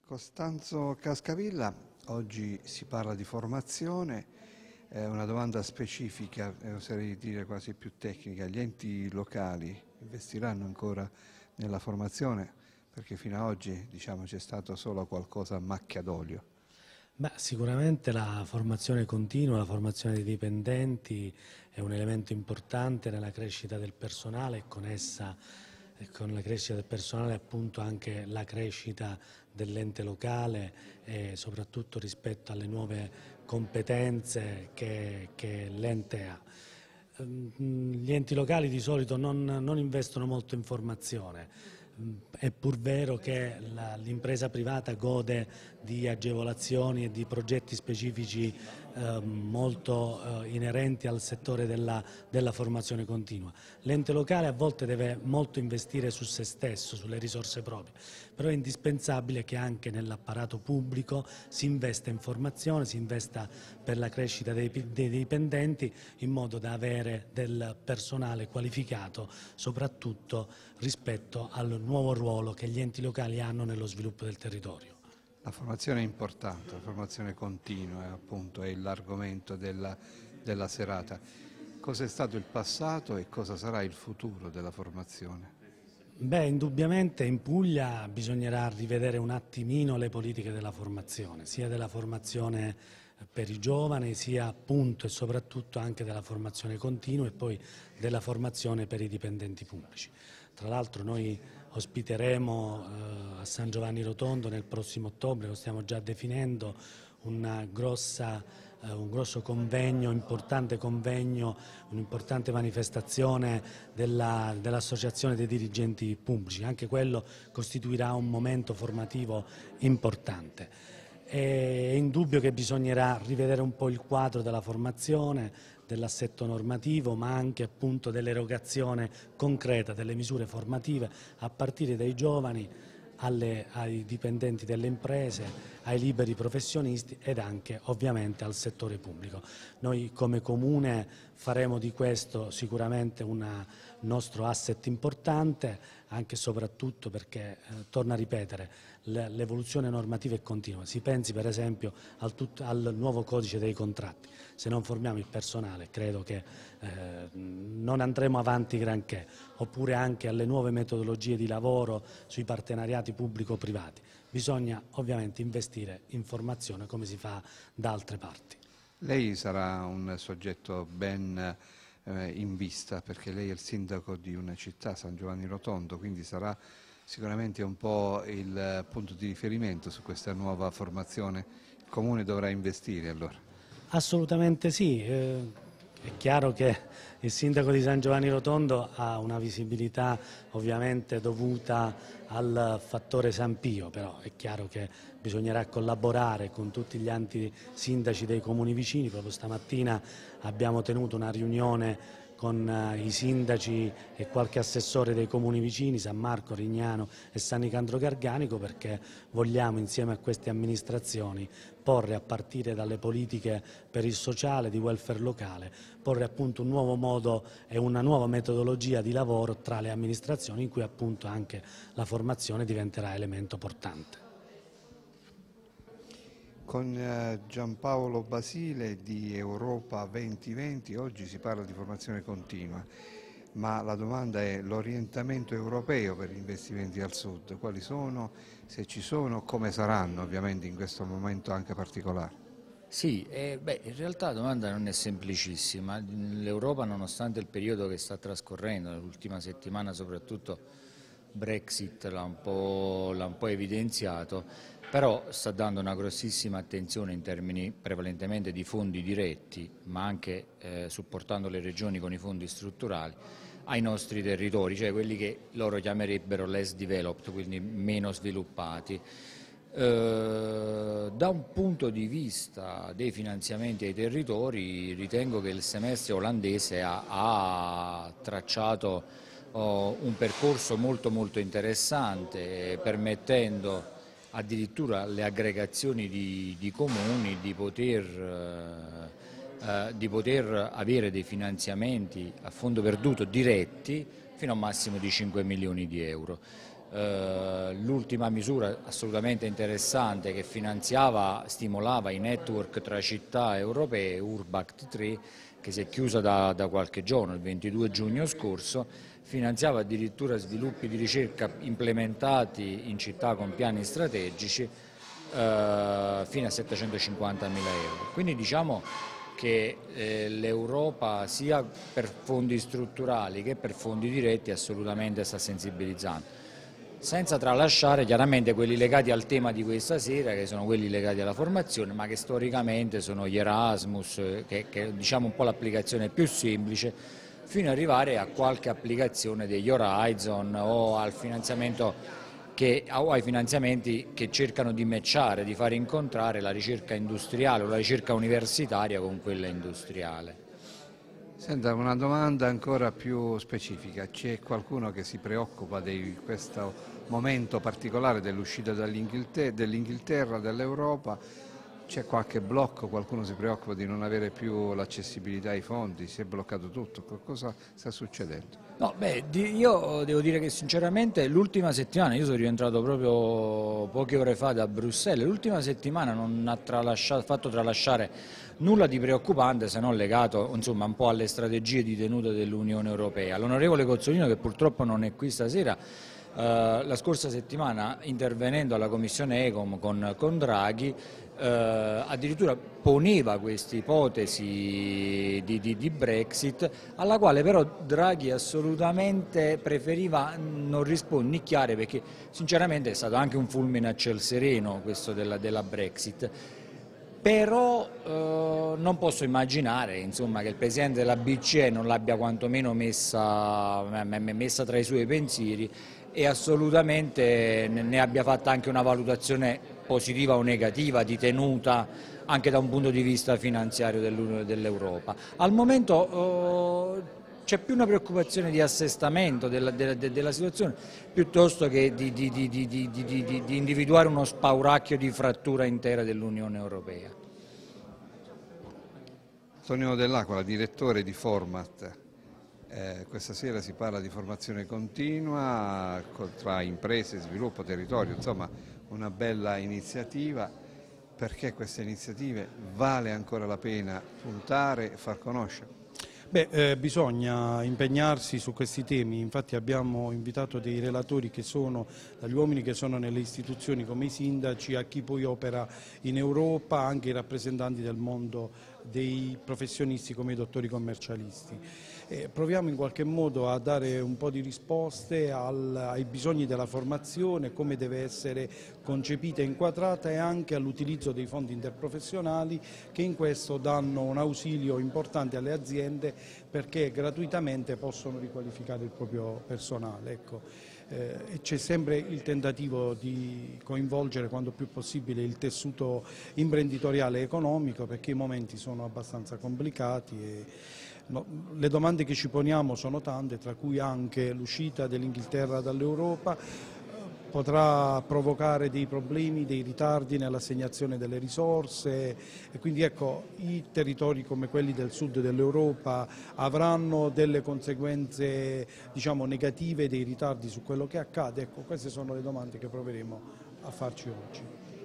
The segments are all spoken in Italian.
Costanzo Cascavilla, oggi si parla di formazione, una domanda specifica, oserei dire quasi più tecnica. Gli enti locali investiranno ancora nella formazione? Perché fino ad oggi, diciamo, c'è stato solo qualcosa a macchia d'olio. Beh, sicuramente la formazione continua, la formazione dei dipendenti è un elemento importante nella crescita del personale e con essa, e con la crescita del personale appunto anche la crescita dell'ente locale e soprattutto rispetto alle nuove competenze che l'ente ha. Gli enti locali di solito non investono molto in formazione. È pur vero che l'impresa privata gode di agevolazioni e di progetti specifici molto inerenti al settore della formazione continua. L'ente locale a volte deve molto investire su se stesso, sulle risorse proprie, però è indispensabile che anche nell'apparato pubblico si investa in formazione, si investa per la crescita dei dipendenti in modo da avere del personale qualificato soprattutto rispetto al nuovo ruolo che gli enti locali hanno nello sviluppo del territorio. La formazione è importante, la formazione continua appunto è l'argomento della serata. Cosa è stato il passato e cosa sarà il futuro della formazione? Beh, indubbiamente in Puglia bisognerà rivedere un attimino le politiche della formazione, sia della formazione per i giovani, sia appunto e soprattutto anche della formazione continua e poi della formazione per i dipendenti pubblici. Tra l'altro noi ospiteremo a San Giovanni Rotondo nel prossimo ottobre, lo stiamo già definendo, un grosso convegno, importante convegno, un'importante manifestazione dell'Associazione dei dirigenti pubblici. Anche quello costituirà un momento formativo importante. È indubbio che bisognerà rivedere un po' il quadro della formazione, dell'assetto normativo, ma anche appunto dell'erogazione concreta delle misure formative a partire dai giovani ai dipendenti delle imprese, ai liberi professionisti ed anche ovviamente al settore pubblico. Noi come Comune faremo di questo sicuramente un nostro asset importante, anche e soprattutto perché, torno a ripetere, l'evoluzione normativa è continua. Si pensi per esempio al nuovo codice dei contratti. Se non formiamo il personale credo che non andremo avanti granché, oppure anche alle nuove metodologie di lavoro sui partenariati pubblico-privati. Bisogna ovviamente investire in formazione come si fa da altre parti. Lei sarà un soggetto ben in vista perché lei è il sindaco di una città, San Giovanni Rotondo, quindi sarà sicuramente un po' il punto di riferimento su questa nuova formazione. Il Comune dovrà investire allora. Assolutamente sì, è chiaro che il sindaco di San Giovanni Rotondo ha una visibilità ovviamente dovuta al fattore San Pio, però è chiaro che bisognerà collaborare con tutti gli altri sindaci dei comuni vicini. Proprio stamattina abbiamo tenuto una riunione con i sindaci e qualche assessore dei comuni vicini, San Marco, Rignano e San Nicandro Garganico, perché vogliamo insieme a queste amministrazioni porre, a partire dalle politiche per il sociale, di welfare locale, porre appunto un nuovo modo e una nuova metodologia di lavoro tra le amministrazioni in cui appunto anche la formazione diventerà elemento portante. Con Giampaolo Basile di Europa 2020 oggi si parla di formazione continua, ma la domanda è l'orientamento europeo per gli investimenti al sud, quali sono, se ci sono, come saranno ovviamente in questo momento anche particolare? Sì, in realtà la domanda non è semplicissima. L'Europa, nonostante il periodo che sta trascorrendo, l'ultima settimana soprattutto Brexit l'ha un po' evidenziato, però sta dando una grossissima attenzione in termini prevalentemente di fondi diretti, ma anche supportando le regioni con i fondi strutturali, ai nostri territori, cioè quelli che loro chiamerebbero less developed, quindi meno sviluppati. Da un punto di vista dei finanziamenti ai territori ritengo che il semestre olandese ha tracciato un percorso molto interessante, permettendo addirittura alle aggregazioni di comuni di poter avere dei finanziamenti a fondo perduto diretti fino a un massimo di 5 milioni di euro. L'ultima misura assolutamente interessante che stimolava i network tra città europee, Urbact 3, che si è chiusa da qualche giorno, il 22 giugno scorso, finanziava addirittura sviluppi di ricerca implementati in città con piani strategici fino a 750.000 euro. Quindi diciamo che l'Europa sia per fondi strutturali che per fondi diretti assolutamente sta sensibilizzando, senza tralasciare chiaramente quelli legati al tema di questa sera, che sono quelli legati alla formazione, ma che storicamente sono gli Erasmus, che diciamo un po' l'applicazione più semplice, fino ad arrivare a qualche applicazione degli Horizon o ai finanziamenti che cercano di matchare, di far incontrare la ricerca industriale o la ricerca universitaria con quella industriale. Senta, una domanda ancora più specifica: c'è qualcuno che si preoccupa di questo momento particolare dell'uscita dell'Inghilterra, dell'Europa? C'è qualche blocco? Qualcuno si preoccupa di non avere più l'accessibilità ai fondi? Si è bloccato tutto? Cosa sta succedendo? No, io devo dire che sinceramente l'ultima settimana, io sono rientrato proprio poche ore fa da Bruxelles, l'ultima settimana non ha fatto tralasciare nulla di preoccupante, se non legato insomma un po' alle strategie di tenuta dell'Unione Europea. L'onorevole Cozzolino, che purtroppo non è qui stasera, la scorsa settimana intervenendo alla Commissione Ecom con Draghi, addirittura poneva questa ipotesi di Brexit, alla quale però Draghi assolutamente preferiva non risponnicchiare, perché sinceramente è stato anche un fulmine a ciel sereno questo della Brexit. Però non posso immaginare insomma, che il Presidente della BCE non l'abbia quantomeno messa tra i suoi pensieri e assolutamente ne abbia fatta anche una valutazione positiva o negativa di tenuta anche da un punto di vista finanziario dell'Europa. Al momento c'è più una preoccupazione di assestamento della situazione piuttosto che di individuare uno spauracchio di frattura intera dell'Unione Europea. Antonio Dell'Aquila, direttore di Format. Questa sera si parla di formazione continua tra imprese, sviluppo, territorio, insomma una bella iniziativa. Perché queste iniziative vale ancora la pena puntare e far conoscere? Bisogna impegnarsi su questi temi, infatti abbiamo invitato dei relatori che sono dagli uomini che sono nelle istituzioni come i sindaci, a chi poi opera in Europa, anche i rappresentanti del mondo dei professionisti come i dottori commercialisti. Proviamo in qualche modo a dare un po' di risposte ai bisogni della formazione, come deve essere concepita e inquadrata, e anche all'utilizzo dei fondi interprofessionali che in questo danno un ausilio importante alle aziende, perché gratuitamente possono riqualificare il proprio personale. Ecco. E c'è sempre il tentativo di coinvolgere quanto più possibile il tessuto imprenditoriale e economico, perché i momenti sono abbastanza complicati e le domande che ci poniamo sono tante, tra cui anche l'uscita dell'Inghilterra dall'Europa potrà provocare dei problemi, dei ritardi nell'assegnazione delle risorse, e quindi ecco, i territori come quelli del sud dell'Europa avranno delle conseguenze diciamo negative, dei ritardi su quello che accade. Ecco, queste sono le domande che proveremo a farci oggi.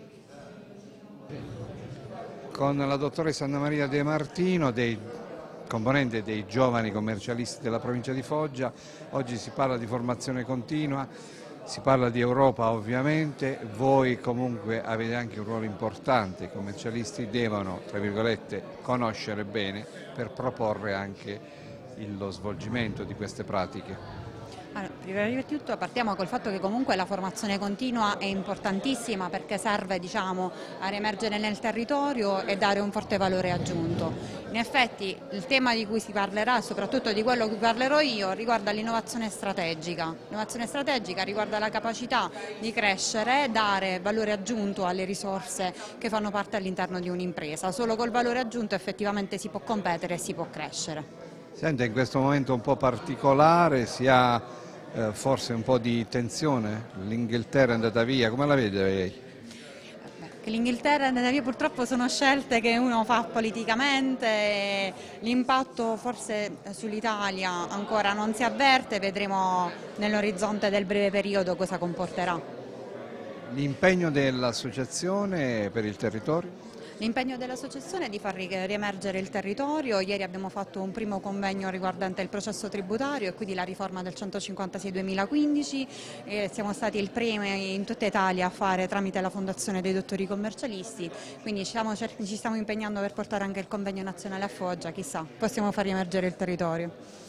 Con la dottoressa Anna Maria De Martino, componente dei giovani commercialisti della provincia di Foggia, oggi si parla di formazione continua, si parla di Europa ovviamente. Voi comunque avete anche un ruolo importante, i commercialisti devono, tra virgolette, conoscere bene per proporre anche lo svolgimento di queste pratiche. Allora, prima di tutto partiamo col fatto che comunque la formazione continua è importantissima, perché serve diciamo, a riemergere nel territorio e dare un forte valore aggiunto. In effetti il tema di cui si parlerà, soprattutto di quello di cui parlerò io, riguarda l'innovazione strategica. L'innovazione strategica riguarda la capacità di crescere e dare valore aggiunto alle risorse che fanno parte all'interno di un'impresa. Solo col valore aggiunto effettivamente si può competere e si può crescere. Senta, in questo momento un po' particolare si ha forse un po' di tensione, l'Inghilterra è andata via, come la vede lei? Che l'Inghilterra è andata via purtroppo sono scelte che uno fa politicamente, e l'impatto forse sull'Italia ancora non si avverte, vedremo nell'orizzonte del breve periodo cosa comporterà. L'impegno dell'associazione per il territorio? L'impegno dell'associazione è di far riemergere il territorio. Ieri abbiamo fatto un primo convegno riguardante il processo tributario e quindi la riforma del 156-2015. Siamo stati il primo in tutta Italia a fare tramite la Fondazione dei Dottori Commercialisti, quindi ci stiamo impegnando per portare anche il convegno nazionale a Foggia, chissà, possiamo far riemergere il territorio.